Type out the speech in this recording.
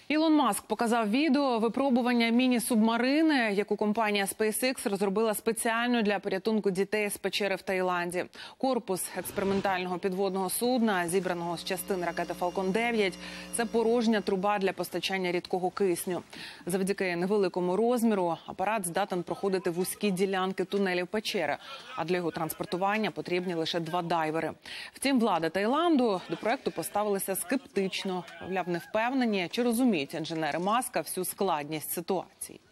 Ілон Маск показав відео випробування міні-субмарини, яку компанія SpaceX розробила спеціально для порятунку дітей з печери в Таїланді. Корпус експериментального підводного судна, зібраного з частин ракети Falcon 9, це порожня труба для постачання рідкого кисню. Завдяки невеликому розміру апарат здатен проходити вузькі ділянки тунелів печери, а для його транспортування потрібні лише 2 дайвери. Втім, влада Таїланду до проекту поставилася скептично, мовляв, не впевнені, чи розуміють інженери Маска всю складність ситуації.